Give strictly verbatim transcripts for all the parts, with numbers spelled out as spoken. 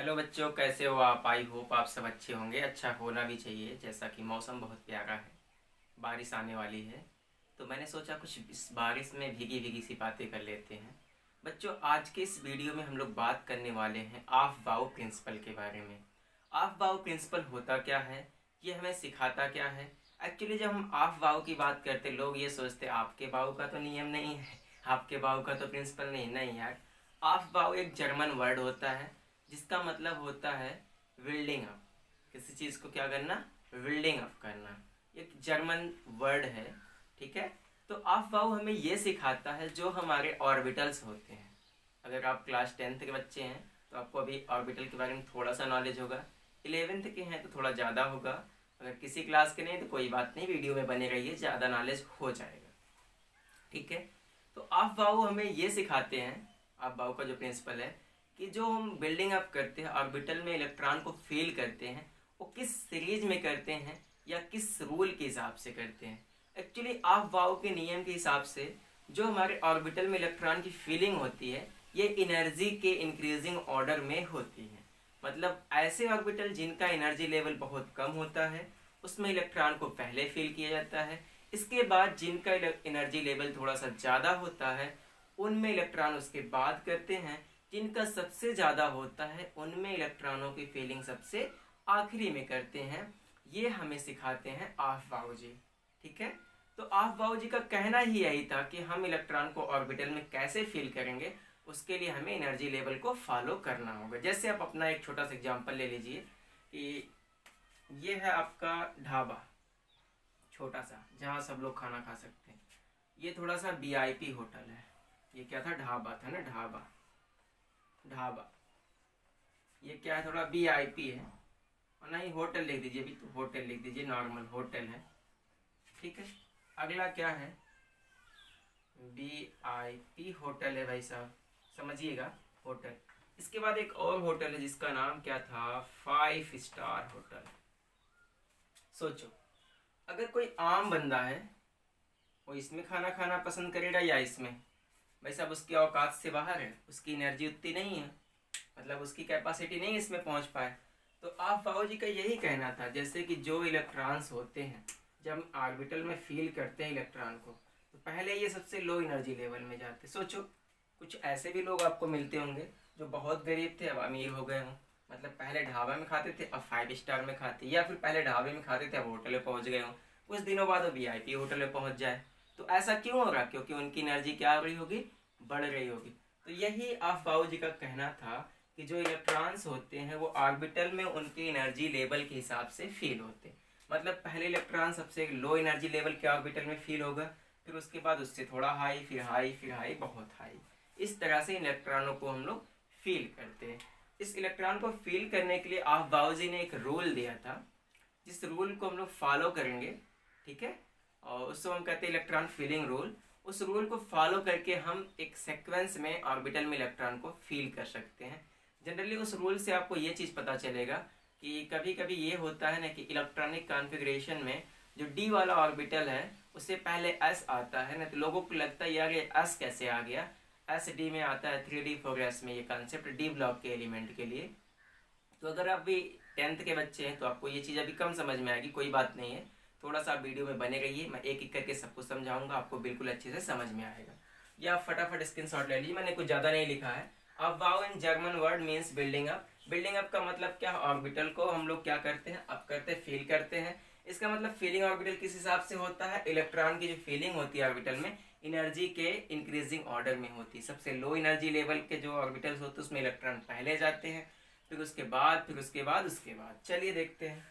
Hello बच्चों, कैसे हो आप। आई होप आप सब अच्छे होंगे। अच्छा होना भी चाहिए, जैसा कि मौसम बहुत प्यारा है, बारिश आने वाली है। तो मैंने सोचा कुछ इस बारिश में भीगी भीगी सी बातें कर लेते हैं। बच्चों, आज के इस वीडियो में हम लोग बात करने वाले हैं ऑफ बाउ प्रिंसिपल के बारे में। ऑफ बाउ प्रिंसिपल होता क्या है, ये हमें सिखाता क्या है। एक्चुअली जब हम ऑफ बाउ की बात करते, लोग ये सोचते आपके बाउ का तो नियम नहीं है, आपके बाउ का तो प्रिंसिपल नहीं। नहीं यार, ऑफ बाउ एक जर्मन वर्ड होता है जिसका मतलब होता है बिल्डिंग अप। किसी चीज़ को क्या करना, बिल्डिंग अप करना। एक जर्मन वर्ड है, ठीक है। तो ऑफ बाउ हमें ये सिखाता है जो हमारे ऑर्बिटल्स होते हैं। अगर आप क्लास टेंथ के बच्चे हैं तो आपको अभी ऑर्बिटल के बारे में थोड़ा सा नॉलेज होगा। इलेवेंथ के हैं तो थोड़ा ज़्यादा होगा। अगर किसी क्लास के नहीं तो कोई बात नहीं, वीडियो में बने रहिए, ज़्यादा नॉलेज हो जाएगा, ठीक है। तो ऑफ बाउ हमें ये सिखाते हैं, ऑफ बाउ का जो प्रिंसिपल है कि जो हम बिल्डिंग अप करते हैं, ऑर्बिटल में इलेक्ट्रॉन को फील करते हैं, वो किस सीरीज में करते हैं या किस रूल के हिसाब से करते हैं। एक्चुअली ऑफ बाउ के नियम के हिसाब से जो हमारे ऑर्बिटल में इलेक्ट्रॉन की फीलिंग होती है, ये एनर्जी के इंक्रीजिंग ऑर्डर में होती है। मतलब ऐसे ऑर्बिटल जिनका एनर्जी लेवल बहुत कम होता है उसमें इलेक्ट्रॉन को पहले फील किया जाता है। इसके बाद जिनका एनर्जी लेवल थोड़ा सा ज़्यादा होता है उनमें इलेक्ट्रॉन उसके बाद करते हैं। जिनका सबसे ज़्यादा होता है उनमें इलेक्ट्रॉनों की फीलिंग सबसे आखिरी में करते हैं। ये हमें सिखाते हैं ऑफ बाउ जी, ठीक है। तो ऑफ बाउ जी का कहना ही यही था कि हम इलेक्ट्रॉन को ऑर्बिटल में कैसे फील करेंगे, उसके लिए हमें एनर्जी लेवल को फॉलो करना होगा। जैसे आप अपना एक छोटा सा एग्जांपल ले लीजिए कि ये है आपका ढाबा, छोटा सा, जहाँ सब लोग खाना खा सकते हैं। ये थोड़ा सा वी आई पी होटल है। ये क्या था, ढाबा था ना, ढाबा ढाबा। ये क्या है, थोड़ा वी आई पी है। और नहीं, होटल लिख दीजिए, अभी तो होटल लिख दीजिए, नॉर्मल होटल है, ठीक है। अगला क्या है, वी आई पी होटल है भाई साहब, समझिएगा, होटल। इसके बाद एक और होटल है जिसका नाम क्या था, फाइव स्टार होटल। सोचो, अगर कोई आम बंदा है वो इसमें खाना खाना पसंद करेगा या इसमें। भाई साहब उसकी औकात से बाहर है, उसकी एनर्जी उतनी नहीं है, मतलब उसकी कैपेसिटी नहीं इसमें पहुंच पाए। तो ऑफ बाउ जी का यही कहना था, जैसे कि जो इलेक्ट्रॉन्स होते हैं जब हम ऑर्बिटल में फील करते हैं इलेक्ट्रॉन को, तो पहले ये सबसे लो एनर्जी लेवल में जाते। सोचो, कुछ ऐसे भी लोग आपको मिलते होंगे जो बहुत गरीब थे अब अमीर हो गए हों। मतलब पहले ढाबा में खाते थे अब फाइव स्टार में खाते, या फिर पहले ढाबे में खाते थे अब होटल में पहुँच गए हों, कुछ दिनों बाद वो वी आई पी होटल में पहुँच जाए। तो ऐसा क्यों होगा, क्योंकि उनकी एनर्जी क्या हो रही होगी, बढ़ रही होगी। तो यही ऑफ बाउ जी का कहना था कि जो इलेक्ट्रॉन्स होते हैं वो ऑर्बिटल में उनकी एनर्जी लेवल के हिसाब से फील होते हैं। मतलब पहले इलेक्ट्रॉन सबसे लो एनर्जी लेवल के ऑर्बिटल में फील होगा, फिर उसके बाद उससे थोड़ा हाई, फिर हाई, फिर हाई, बहुत हाई। इस तरह से इलेक्ट्रॉनों को हम लोग फील करते हैं। इस इलेक्ट्रॉन को फील करने के लिए ऑफ बाउ जी ने एक रूल दिया था, जिस रूल को हम लोग फॉलो करेंगे, ठीक है। और उसको हम कहते हैं इलेक्ट्रॉन फीलिंग रूल। उस रूल को फॉलो करके हम एक सीक्वेंस में ऑर्बिटल में इलेक्ट्रॉन को फील कर सकते हैं। जनरली उस रूल से आपको ये चीज़ पता चलेगा कि कभी कभी ये होता है ना कि इलेक्ट्रॉनिक कॉन्फ़िगरेशन में जो डी वाला ऑर्बिटल है उससे पहले एस आता है ना, तो लोगों को लगता है यार ये एस कैसे आ गया, एस डी में आता है थ्री डी प्रोग्रेस में ये कॉन्सेप्ट डी ब्लॉक के एलिमेंट के लिए। तो अगर आप भी टेंथ के बच्चे हैं तो आपको ये चीज़ अभी कम समझ में आएगी, कोई बात नहीं है, थोड़ा सा वीडियो में बने रहिए, मैं एक एक करके सब कुछ समझाऊंगा, आपको बिल्कुल अच्छे से समझ में आएगा। या आप फटाफट स्क्रीनशॉट ले लीजिए, मैंने कुछ ज़्यादा नहीं लिखा है। अब bau in German word means building up. Building up का मतलब क्या, ऑर्बिटल को हम लोग क्या करते हैं, अप करते हैं, फील करते हैं। इसका मतलब फीलिंग ऑर्बिटल किस हिसाब से होता है, इलेक्ट्रॉन की जो फीलिंग होती है ऑर्बिटल में एनर्जी के इंक्रीजिंग ऑर्डर में होती है। सबसे लो एनर्जी लेवल के जो ऑर्बिटल्स होते हैं उसमें इलेक्ट्रॉन पहले जाते हैं, फिर उसके बाद फिर उसके बाद उसके बाद चलिए देखते हैं।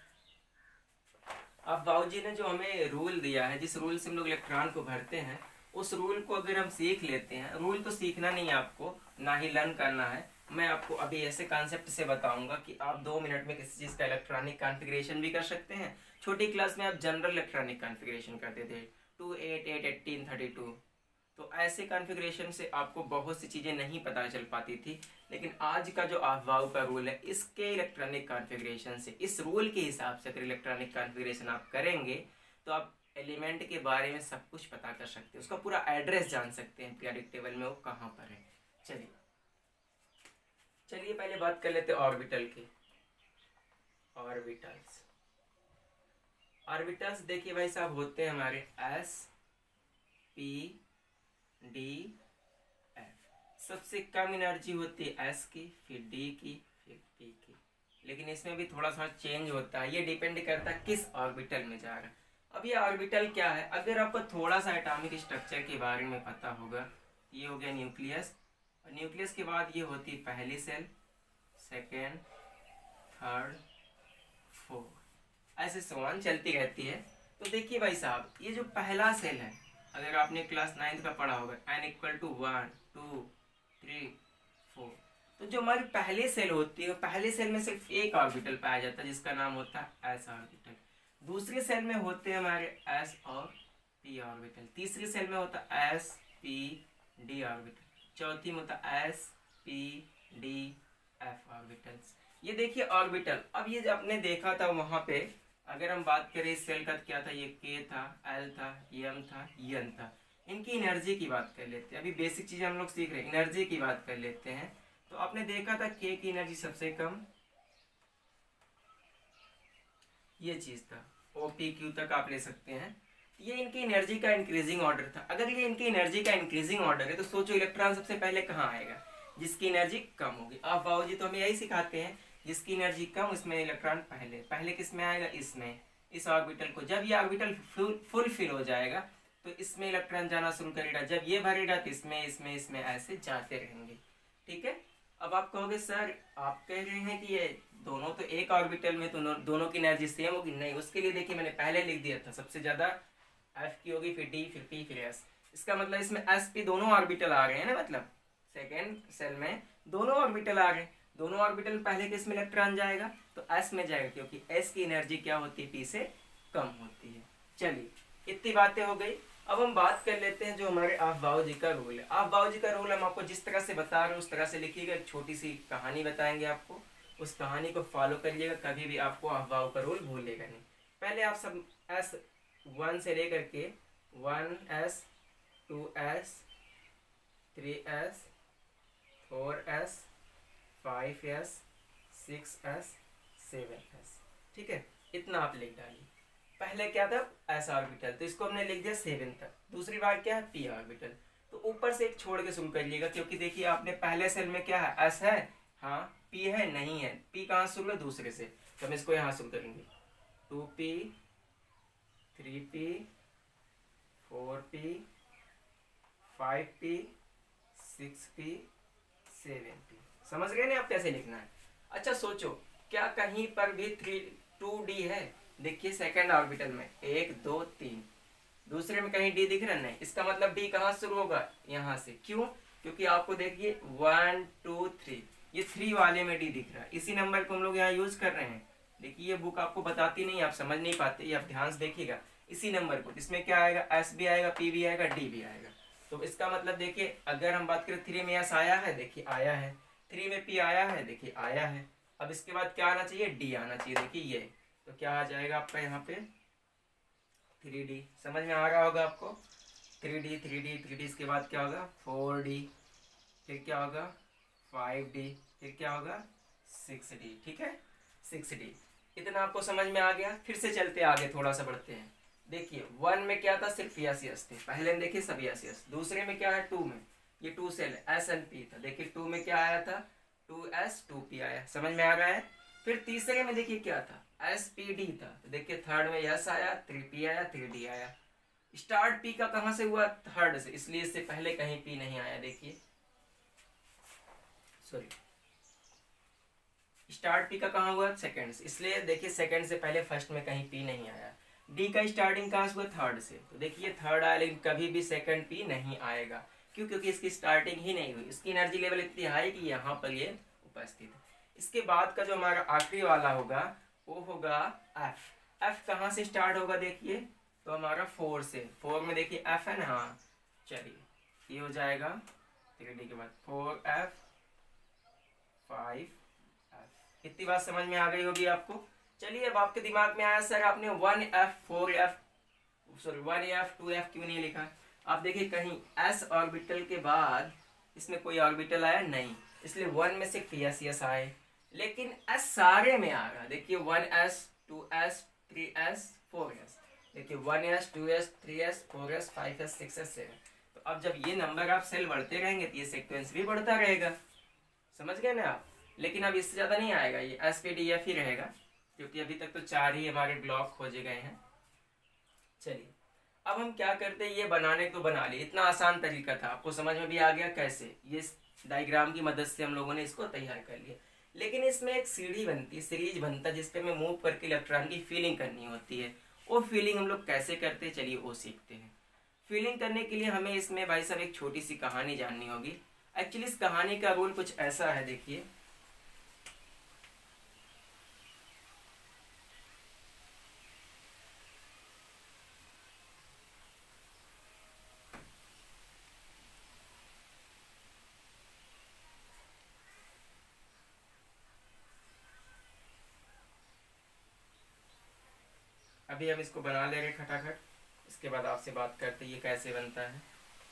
अब बाउ जी ने जो हमें रूल दिया है, जिस रूल से हम लोग इलेक्ट्रॉन को भरते हैं, उस रूल को अगर हम सीख लेते हैं, रूल तो सीखना नहीं है आपको, ना ही लर्न करना है। मैं आपको अभी ऐसे कॉन्सेप्ट से बताऊंगा कि आप दो मिनट में किसी चीज़ का इलेक्ट्रॉनिक कॉन्फ़िगरेशन भी कर सकते हैं। छोटी क्लास में आप जनरल इलेक्ट्रॉनिक कॉन्फ़िगरेशन करते थे, two eight eight eighteen thirty two, तो ऐसे कॉन्फ़िगरेशन से आपको बहुत सी चीज़ें नहीं पता चल पाती थी। लेकिन आज का जो ऑफ बाउ का रूल है, इसके इलेक्ट्रॉनिक कॉन्फ़िगरेशन से, इस रूल के हिसाब से अगर इलेक्ट्रॉनिक कॉन्फ़िगरेशन आप करेंगे तो आप एलिमेंट के बारे में सब कुछ पता कर सकते हैं, उसका पूरा एड्रेस जान सकते हैं पीरियोडिक टेबल में वो कहाँ पर है। चलिए चलिए पहले बात कर लेते हैं ऑर्बिटल की। ऑर्बिटल्स ऑर्बिटल्स देखिए भाई साहब होते हैं हमारे एस पी डी एफ। सबसे कम एनर्जी होती है एस की, फिर डी की, फिर पी की, लेकिन इसमें भी थोड़ा सा चेंज होता है। ये डिपेंड करता है किस ऑर्बिटल में जा रहा है। अब ये ऑर्बिटल क्या है, अगर आपको थोड़ा सा एटॉमिक स्ट्रक्चर के बारे में पता होगा, ये हो गया न्यूक्लियस, और न्यूक्लियस के बाद ये होती है पहली सेल, सेकेंड, थर्ड, फोर्थ, ऐसे समान चलती रहती है। तो देखिए भाई साहब, ये जो पहला सेल है, अगर आपने क्लास नाइन्थ का पढ़ा होगा, N equal to one two three four, तो जो हमारी पहले सेल होती है, पहले सेल में सिर्फ एक ऑर्बिटल पाया जाता है जिसका नाम होता है एस ऑर्बिटल। दूसरी सेल में होते हैं हमारे एस और पी ऑर्बिटल। तीसरी सेल में होता है एस पी डी ऑर्बिटल। चौथी में होता है S P D F orbitals. ये देखिए ऑर्बिटल। अब ये जो आपने देखा था वहां पे, अगर हम बात करें इस सेल का क्या था, ये के था, एल था, एम था, एन था। इनकी एनर्जी की बात कर लेते हैं। अभी बेसिक चीजें हम लोग सीख रहे हैं, एनर्जी की बात कर लेते हैं। तो आपने देखा था के की एनर्जी सबसे कम, ये चीज था, ओ पी क्यू तक आप ले सकते हैं। ये इनकी एनर्जी का इंक्रीजिंग ऑर्डर था। अगर ये इनकी एनर्जी का इंक्रीजिंग ऑर्डर है तो सोचो इलेक्ट्रॉन सबसे पहले कहाँ आएगा, जिसकी एनर्जी कम होगी। आप बाबू जी तो हमें यही सिखाते हैं, जिसकी एनर्जी कम उसमें इलेक्ट्रॉन पहले पहले किस में आएगा, इसमें, इस ऑर्बिटल को। जब ये ऑर्बिटल फुल फुल फिल हो जाएगा तो इसमें इलेक्ट्रॉन जाना शुरू करेगा। जब ये भरेगा तो इसमें इसमें इसमें ऐसे जाते रहेंगे। ठीक है। अब आप कहोगे सर आप कह रहे हैं कि ये दोनों तो एक ऑर्बिटल में, तो दोनों की एनर्जी सेम होगी। नहीं, उसके लिए देखिए मैंने पहले लिख दिया था, सबसे ज्यादा एफ की होगी, फिर डी, फिर पी, फिर एस। इसका मतलब इसमें एस पी दोनों ऑर्बिटल आ रहे हैं ना, मतलब सेकेंड सेल में दोनों ऑर्बिटल आ रहे हैं। दोनों ऑर्बिटल पहले किस में इलेक्ट्रॉन जाएगा, तो एस में जाएगा, क्योंकि एस की एनर्जी क्या होती है, पी से कम होती है। चलिए इतनी बातें हो गई। अब हम बात कर लेते हैं जो हमारे ऑफ-बाउ जी का रूल है। ऑफ-बाउ जी का रूल हम आपको जिस तरह से बता रहे हैं उस तरह से लिखिएगा। एक छोटी सी कहानी बताएंगे आपको, उस कहानी को फॉलो करिएगा, कभी भी आपको ऑफ-बाउ का रूल भूलेगा नहीं। पहले आप सब एस वन से लेकर के one S, two S, three S, four S, five S, six S, seven S, ठीक है, इतना आप लिख डालिए। पहले क्या था, एस ऑर्बिटल, तो इसको हमने लिख दिया सेवन तक। दूसरी बार क्या है, पी ऑर्बिटल। तो ऊपर से एक छोड़ के शुरू करिएगा, क्योंकि देखिए आपने पहले सेल में क्या है, एस है, हाँ, पी है, नहीं है। पी कहाँ शुरू है, दूसरे से, तो हम इसको यहाँ शुरू करेंगे। Two P, three P, four P, five P, six P, seven P. समझ गए ना आप कैसे लिखना है। अच्छा सोचो, क्या कहीं पर भी थ्री टू डी है, देखिए सेकंड ऑर्बिटल में एक दो तीन, दूसरे में कहीं डी दिख रहा नहीं, इसका मतलब डी कहाँ शुरू होगा, यहाँ से। क्यों, क्योंकि आपको देखिए वन टू थ्री, ये थ्री वाले में डी दिख रहा है, इसी नंबर को हम लोग यहाँ यूज कर रहे हैं। देखिए ये बुक आपको बताती नहीं, आप समझ नहीं पाते, ये आप ध्यान से देखिएगा इसी नंबर को। इसमें क्या आएगा, एस भी आएगा, पी भी आएगा, डी भी आएगा। तो इसका मतलब देखिए अगर हम बात करें थ्री में एस आया है, देखिए आया है, थ्री में पी आया है, देखिए आया है। अब इसके बाद क्या आना चाहिए, डी आना चाहिए, देखिए ये, तो क्या आ जाएगा आपका यहाँ पे थ्री डी। समझ में आ रहा होगा आपको, three D three D three D, इसके बाद क्या होगा फोर डी, फिर क्या होगा फाइव डी, फिर क्या होगा सिक्स डी। ठीक है, सिक्स डी। इतना आपको समझ में आ गया। फिर से चलते आगे, थोड़ा सा बढ़ते हैं। देखिए वन में क्या था, सिर्फ यस यस थे, पहले में देखिए सब यस यस। दूसरे में क्या है, टू में, ये two shell S and P था, देखिए टू में क्या आया था, टू एस टू पी आया। समझ में आ रहा है। फिर तीसरे में देखिए क्या था, एस पी डी था, तो देखिए थर्ड में यस आया, थ्री पी आया, थ्री डी आया। स्टार्ट पी का कहां से हुआ, थर्ड से, इसलिए इससे पहले कहीं पी नहीं आया। देखिए सॉरी, स्टार्ट पी का कहां हुआ, सेकंड से, इसलिए देखिए सेकंड से पहले फर्स्ट में कहीं पी नहीं आया। डी का स्टार्टिंग कहां से हुआ, थर्ड से, तो देखिए थर्ड आया, लेकिन कभी भी सेकंड पी नहीं आएगा। क्यों, क्योंकि इसकी स्टार्टिंग ही नहीं हुई, इसकी एनर्जी लेवल इतनी हाई कि यहाँ पर ये उपस्थित है। इसके बाद का जो हमारा आखिरी वाला होगा वो होगा एफ। एफ कहाँ से स्टार्ट होगा, देखिए तो हमारा फोर से, फोर में देखिए एफ है ना, हाँ चलिए ये हो जाएगा थ्री डी के बाद फोर एफ फाइव एफ। इतनी बात समझ में आ गई होगी आपको। चलिए अब आपके दिमाग में आया सर आपने one F four F sorry one F two F क्यों नहीं लिखा। आप देखिए कहीं एस ऑर्बिटल के बाद इसमें कोई ऑर्बिटल आया नहीं, इसलिए वन में सिर्फ यस यस आए, लेकिन एस सारे में आ रहा। देखिए one S, two S, three S, four S. देखिए one S, two S, three S, four S, five S, six S, seven. तो अब जब ये नंबर आप सेल बढ़ते रहेंगे तो ये सीक्वेंस भी बढ़ता रहेगा, समझ गए ना आप। लेकिन अब इससे ज़्यादा नहीं आएगा, ये एस पी डी एफ ही रहेगा, क्योंकि अभी तक तो चार ही हमारे ब्लॉक खोजे गए हैं। चलिए अब हम क्या करते हैं, ये बनाने तो बना लिए, इतना आसान तरीका था, आपको समझ में भी आ गया कैसे, ये डायग्राम की मदद से हम लोगों ने इसको तैयार कर लिया। लेकिन इसमें एक सीढ़ी बनती है, सीरीज बनता है, जिसपे हमें मूव करके इलेक्ट्रॉन की फीलिंग करनी होती है। वो फीलिंग हम लोग कैसे करते हैं, चलिए वो सीखते हैं। फीलिंग करने के लिए हमें इसमें भाई साहब एक छोटी सी कहानी जाननी होगी। एक्चुअली इस कहानी का रोल कुछ ऐसा है, देखिए अभी हम इसको बना ले रहे खटाखट, इसके बाद आपसे बात करते ये कैसे बनता है।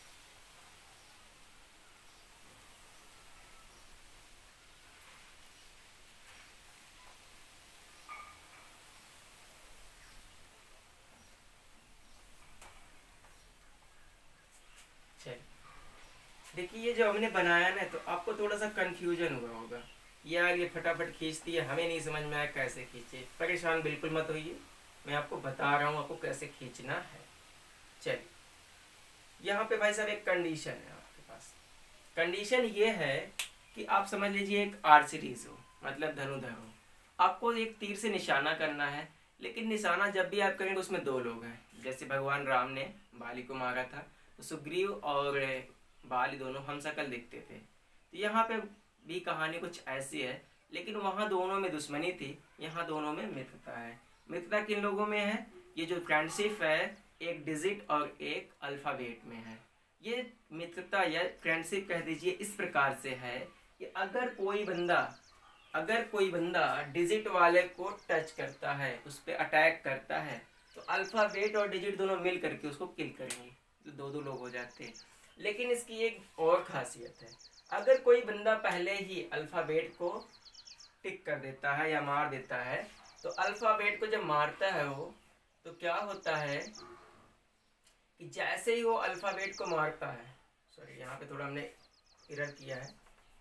चलिए देखिए ये जो हमने बनाया ना, तो आपको थोड़ा सा कंफ्यूजन हुआ होगा, यार ये फटाफट खींचती है, हमें नहीं समझ में आया कैसे खींचे। परेशान बिल्कुल मत होइए, मैं आपको बता रहा हूँ आपको कैसे खींचना है। चलिए यहाँ पे भाई साहब एक कंडीशन है आपके पास। कंडीशन ये है कि आप समझ लीजिए एक आर सीरीज हो, मतलब धनुधर हो, आपको एक तीर से निशाना करना है, लेकिन निशाना जब भी आप करेंगे उसमें दो लोग हैं। जैसे भगवान राम ने बाली को मारा था, तो सुग्रीव और बाली दोनों हमशक्ल दिखते थे। तो यहाँ पे भी कहानी कुछ ऐसी है, लेकिन वहाँ दोनों में दुश्मनी थी, यहाँ दोनों में मित्रता है। मित्रता किन लोगों में है, ये जो फ्रेंडशिप है एक डिजिट और एक अल्फाबेट में है। ये मित्रता या फ्रेंडशिप कह दीजिए इस प्रकार से है कि अगर कोई बंदा अगर कोई बंदा डिजिट वाले को टच करता है, उस पर अटैक करता है, तो अल्फाबेट और डिजिट दोनों मिल करके उसको किल करेंगे, तो दो दो लोग हो जाते हैं। लेकिन इसकी एक और खासियत है, अगर कोई बंदा पहले ही अल्फाबेट को टिक कर देता है या मार देता है, तो अल्फाबेट को जब मारता है वो, तो क्या होता है कि जैसे ही वो अल्फाबेट को मारता है, सॉरी यहाँ पे थोड़ा हमने एरर किया है,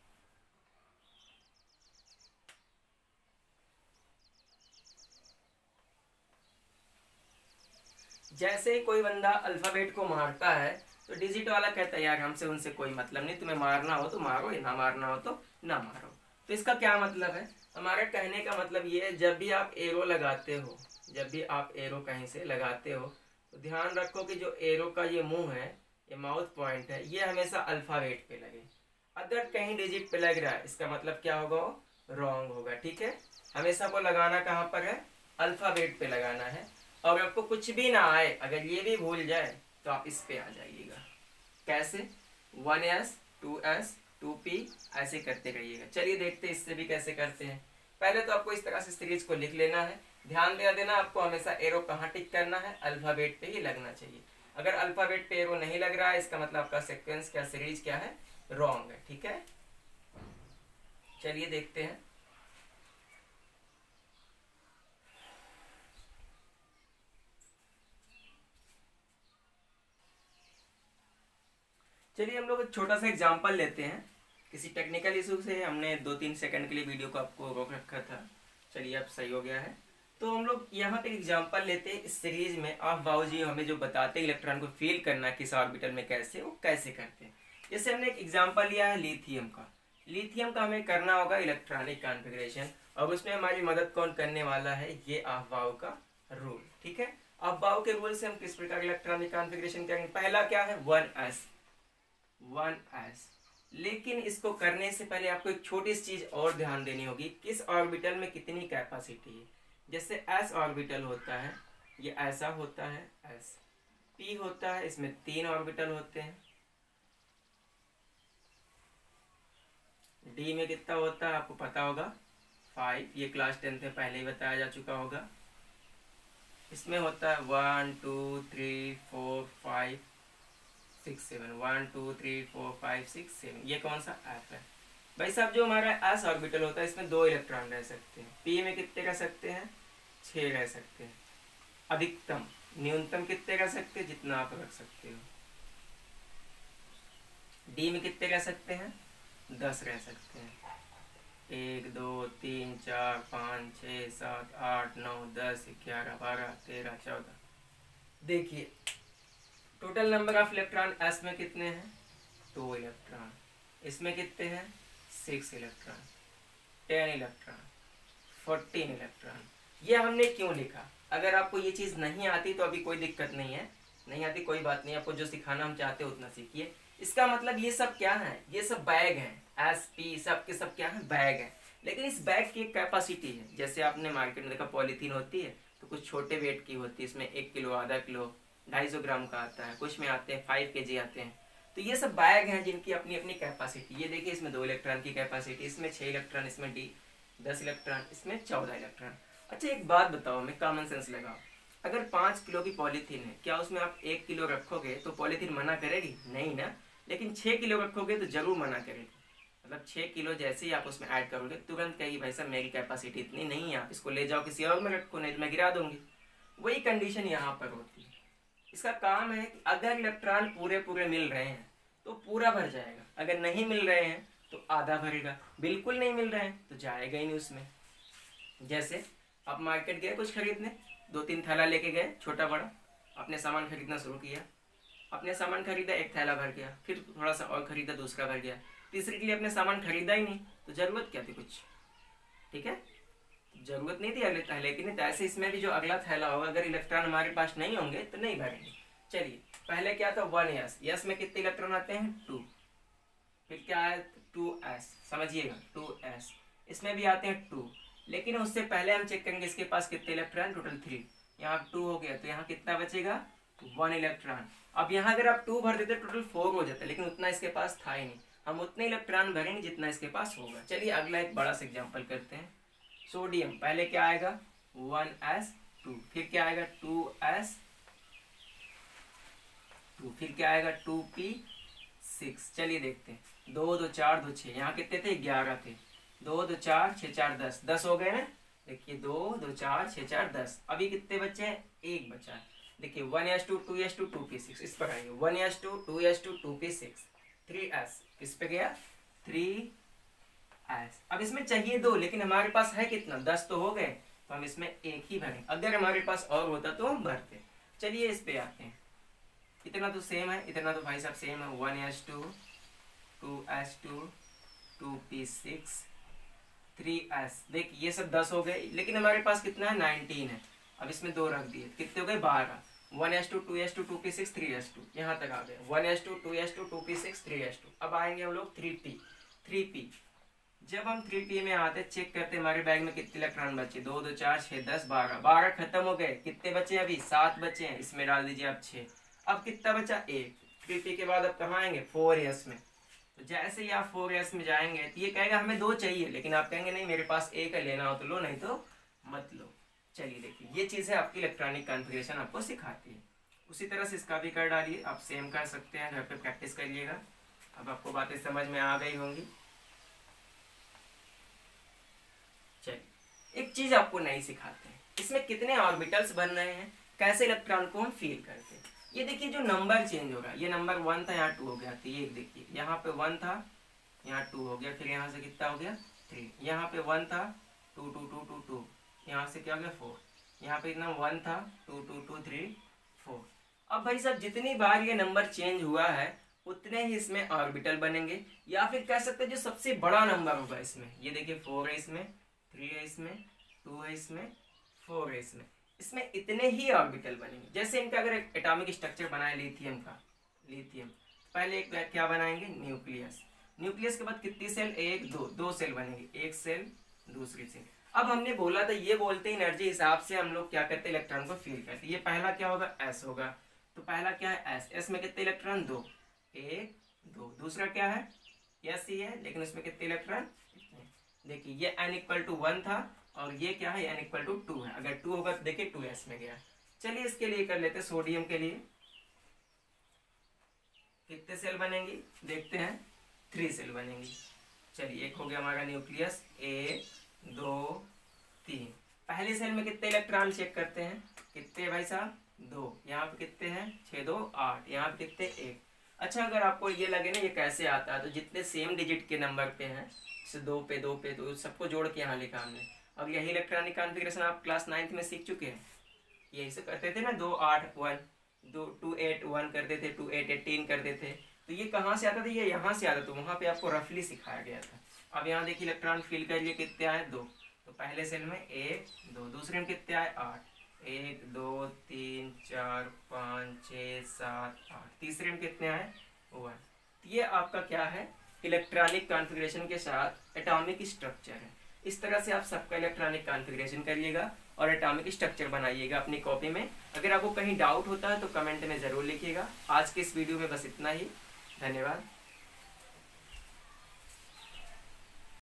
जैसे ही कोई बंदा अल्फाबेट को मारता है, तो डिजिट वाला कहता है यार हमसे उनसे कोई मतलब नहीं, तुम्हें मारना हो तो मारो, या ना मारना हो तो ना मारो। तो इसका क्या मतलब है, हमारे कहने का मतलब ये है, जब भी आप एरो लगाते हो जब भी आप एरो कहीं से लगाते हो, तो ध्यान रखो कि जो एरो का ये मुंह है, ये माउथ पॉइंट है, ये हमेशा अल्फाबेट पे लगे। अगर कहीं डिजिट पे लग रहा है, इसका मतलब क्या होगा, रॉन्ग होगा। ठीक है, हमेशा को लगाना कहाँ पर है, अल्फाबेट पे लगाना है। और आपको कुछ भी ना आए, अगर ये भी भूल जाए तो आप इस पे आ जाइएगा। कैसे, one S, two S, two P, ऐसे करते रहिएगा। चलिए देखते हैं इससे भी कैसे करते हैं। पहले तो आपको इस तरह से सीरीज को लिख लेना है। ध्यान दे देना आपको हमेशा एरो कहाँ टिक करना है, अल्फाबेट पे ही लगना चाहिए। अगर अल्फाबेट पे एरो नहीं लग रहा है, इसका मतलब आपका सीक्वेंस क्या, सीरीज क्या है, रॉन्ग है। ठीक है, चलिए देखते हैं। चलिए हम लोग एक छोटा सा एग्जांपल लेते हैं। किसी टेक्निकल इशू से हमने दो तीन सेकंड के लिए वीडियो को आपको रोक रखा था। चलिए अब सही हो गया है। तो हम लोग यहाँ पे एग्जांपल लेते हैं। इस सीरीज में आप बाबूजी हमें जो बताते हैं इलेक्ट्रॉन को फील करना किस ऑर्बिटल में कैसे, वो कैसे करते हैं। जैसे हमने एक एग्जाम्पल लिया है लिथियम का। लिथियम का हमें करना होगा इलेक्ट्रॉनिक कॉन्फ़िगरेशन, और उसमें हमारी मदद कौन करने वाला है, ये अफबाउ का रूल। ठीक है, अफबाउ के रूल से हम किस प्रकार इलेक्ट्रॉनिक कॉन्फ़िगरेशन करेंगे। पहला क्या है, वन एस वन एस। लेकिन इसको करने से पहले आपको एक छोटी सी चीज और ध्यान देनी होगी, किस ऑर्बिटल में कितनी कैपेसिटी है। जैसे एस ऑर्बिटल होता है, ये ऐसा होता है, एस पी होता है, इसमें तीन ऑर्बिटल होते हैं। डी में कितना होता है आपको पता होगा, फाइव, ये क्लास टेंथ में पहले ही बताया जा चुका होगा। इसमें होता है one two three four five six seven, one two three four five six seven, ये कौन सा एफ है। भाई साहब जो हमारा एस ऑर्बिटल होता है इसमें दो इलेक्ट्रॉन रह सकते हैं। पी में कितने रह सकते हैं? छः रह सकते हैं। अधिकतम, न्यूनतम कितने रह सकते हैं? जितना आप रख सकते हो। डी में कितने रह सकते हैं? दस रह सकते हैं। एक दो तीन चार पाँच छः सात आठ नौ दस ग्यारह बारह तेरह चौदह। देखिए total number of electron S में कितने हैं? दो इलेक्ट्रॉन। इसमें कितने हैं? Six electron, ten electron, fourteen electron. ये हमने क्यों लिखा? अगर आपको ये चीज़ नहीं आती तो अभी कोई दिक्कत नहीं है, नहीं आती कोई बात नहीं, आपको जो सिखाना हम चाहते हैं उतना सीखिए। इसका मतलब ये सब क्या है? ये सब बैग हैं, एस पी सब के सब क्या है? बैग है। लेकिन इस बैग की एक कैपेसिटी है। जैसे आपने मार्केट में देखा पॉलीथीन होती है तो कुछ छोटे वेट की होती है, इसमें एक किलो आधा किलो ढाई सौ ग्राम का आता है, कुछ में आते हैं फाइव के जी आते हैं। तो ये सब बैग हैं जिनकी अपनी अपनी कैपेसिटी। ये देखिए इसमें दो इलेक्ट्रॉन की कैपेसिटी, इसमें छः इलेक्ट्रॉन, इसमें डी दस इलेक्ट्रॉन, इसमें चौदह इलेक्ट्रॉन। अच्छा एक बात बताओ, मैं कॉमन सेंस लगाओ, अगर पाँच किलो की पॉलीथीन है, क्या उसमें आप एक किलो रखोगे तो पॉलीथीन मना करेगी? नहीं ना। लेकिन छः किलो रखोगे तो जरूर मना करेगी। मतलब छः किलो जैसे ही आप उसमें ऐड करोगे तुरंत कहेगी भाई साहब मेरी कैपेसिटी इतनी नहीं है, आप इसको ले जाओ किसी और में रखो, नहीं तो मैं गिरा दूंगी। वही कंडीशन यहाँ पर होती है। इसका काम है कि अगर इलेक्ट्रॉन पूरे पूरे मिल रहे हैं तो पूरा भर जाएगा, अगर नहीं मिल रहे हैं तो आधा भरेगा, बिल्कुल नहीं मिल रहे हैं तो जाएगा ही नहीं उसमें। जैसे आप मार्केट गए कुछ खरीदने, दो तीन थैला लेके गए छोटा बड़ा, अपने सामान खरीदना शुरू किया, अपने सामान खरीदा एक थैला भर गया, फिर थोड़ा सा और खरीदा दूसरा भर गया, तीसरे के लिए अपने सामान खरीदा ही नहीं तो जरूरत क्या थी कुछ? ठीक है, जरूरत नहीं थी अगले थैले की। नहीं तो ऐसे इसमें भी जो अगला थैला होगा अगर इलेक्ट्रॉन हमारे पास नहीं होंगे तो नहीं भरेंगे। चलिए पहले क्या था? वन एस, यस में कितने इलेक्ट्रॉन आते हैं? टू। फिर क्या है? टू एस, समझिएगा टू एस, इसमें भी आते हैं टू। लेकिन उससे पहले हम चेक करेंगे इसके पास कितने इलेक्ट्रॉन? Total three. यहाँ टू हो गया तो यहाँ कितना बचेगा? One electron. अब यहाँ अगर आप टू भर देते टोटल फोर हो जाता, लेकिन उतना इसके पास था ही नहीं। हम उतने इलेक्ट्रॉन भरेंगे जितना इसके पास होगा। चलिए अगला एक बड़ा सा एग्जाम्पल करते हैं। सोडियम, पहले क्या आएगा? वन एस टू, फिर क्या आएगा? टू एस टू, फिर क्या आएगा? Two P six. चलिए देखते हैं, दो दो चार दो छः, यहाँ कितने थे? ग्यारह थे। दो दो चार छः चार दस, दस हो गए ना। देखिए दो दो चार छः चार दस, अभी कितने बचे हैं? एक बचा है। देखिए one S two, two S two, two P six, इस पर आएंगे one S two, two S two, two P six, three S, किस पे गया? Three S. अब इसमें चाहिए दो, लेकिन हमारे पास है कितना? दस तो हो गए, तो हम इसमें एक ही भरें। अगर हमारे पास और होता तो हम भरते। चलिए इस पे आते हैं, इतना तो सेम है, इतना तो भाई साहब सेम है। One S two, two S two, two P six, three S. देखिए ये सब दस हो गए, लेकिन हमारे पास कितना है? नाइनटीन है। अब इसमें दो रख दिए, कितने हो गए? बारह। One S two, two S two, two P six, three S two, यहाँ तक आ गए। One S two, two S two, two P six, three S two. अब आएंगे हम लोग थ्री पी। थ्री पी जब हम थ्री पी में आते चेक करते हमारे बैग में कितने इलेक्ट्रॉन बचे? दो दो चार छः दस बारह, बारह खत्म हो गए। कितने बचे? अभी सात बचे हैं, इसमें डाल दीजिए आप छः। अब कितना बचा? एक। थ्री पी के बाद अब कहाँ आएंगे? फोर एस में। तो जैसे ही आप फोर एस में जाएंगे तो ये कहेगा हमें दो चाहिए, लेकिन आप कहेंगे नहीं मेरे पास एक है, लेना हो तो लो नहीं तो मत लो। चलिए देखिए ये चीज़ है आपकी इलेक्ट्रॉनिक कॉन्फ़िगरेशन आपको सिखाती है। उसी तरह से इसका भी कर डालिए, आप सेम कर सकते हैं, घर पे प्रैक्टिस करिएगा। अब आपको बातें समझ में आ गई होंगी। चलिए एक चीज़ आपको नहीं सिखाते हैं, इसमें कितने ऑर्बिटल्स बन रहे हैं, कैसे इलेक्ट्रॉन को हम फील करते हैं। ये देखिए जो नंबर चेंज होगा, ये नंबर वन था यहाँ टू हो गया, तो ये देखिए यहाँ पे वन था यहाँ टू हो गया, फिर यहाँ से कितना हो गया? थ्री। यहाँ पे वन था, two two two two two, यहाँ से क्या हो गया? फोर। यहाँ पे इतना वन था, two two two three four. अब भाई साहब जितनी बार ये नंबर चेंज हुआ है उतने ही इसमें ऑर्बिटल बनेंगे, या फिर कह सकते हैं जो सबसे बड़ा नंबर होगा इसमें, ये देखिए फोर है इसमें, थ्री है इसमें, टू है इसमें, फोर है इसमें, इसमें इतने ही ऑर्बिटल बनेंगे। जैसे इनका अगर एटॉमिक स्ट्रक्चर बनाए लिथियम का, लिथियम पहले एक क्या बनाएंगे? न्यूक्लियस। न्यूक्लियस के बाद कितनी सेल? एक दो, दो सेल बनेंगे, एक सेल दूसरी सेल। अब हमने बोला था ये बोलते एनर्जी हिसाब से हम लोग क्या करते हैं? इलेक्ट्रॉन को फील करते हैं। ये पहला क्या होगा? एस होगा, तो पहला क्या है? एस। एस में कितने इलेक्ट्रॉन? दो, एक दो। दूसरा क्या है? एस ही है, लेकिन उसमें कितने इलेक्ट्रॉन? देखिए ये एन इक्वल टू वन था और ये क्या है? एन इक्वल टू टू है। अगर टू होगा तो देखिए टू एस में गया। चलिए इसके लिए कर लेते हैं, सोडियम के लिए कितने सेल बनेंगी? देखते हैं, थ्री सेल बनेंगी। चलिए, एक हो गया हमारा न्यूक्लियस, एक दो तीन। पहले सेल में कितने इलेक्ट्रॉन चेक करते हैं, कितने भाई साहब, दो। यहाँ पे कितने हैं, छः दो आठ। यहाँ पे कितने, एक। अच्छा, अगर आपको ये लगे ना ये कैसे आता है, तो जितने सेम डिजिट के नंबर पे हैं, जैसे दो पे दो पे दो, सबको जोड़ के यहाँ लिखा हमने। अब यही इलेक्ट्रॉनिक कॉन्फ़िगरेशन आप क्लास नाइन्थ में सीख चुके हैं। यही से करते थे ना, दो आठ वन, दो टू एट वन करते थे, टू एट एटीन करते थे। तो ये कहाँ से आता था, ये यहाँ से आता था, तो वहाँ पे आपको रफली सिखाया गया था। अब यहाँ देखिए इलेक्ट्रॉन फिल कर लिए, कितने आए, दो। तो पहले सेल में एक दो, दूसरे में कितने आए, आठ। एक दो तीन चार पाँच छः सात आठ। तीसरे में कितने आए, वन। ये आपका क्या है, इलेक्ट्रॉनिक कॉन्फ़िगरेशन के साथ एटॉमिक स्ट्रक्चर है। इस तरह से आप सबका इलेक्ट्रॉनिक कॉन्फ़िगरेशन करिएगा और एटॉमिक स्ट्रक्चर बनाइएगा अपनी कॉपी में। अगर आपको कहीं डाउट होता है तो कमेंट में ज़रूर लिखिएगा। आज के इस वीडियो में बस इतना ही। धन्यवाद।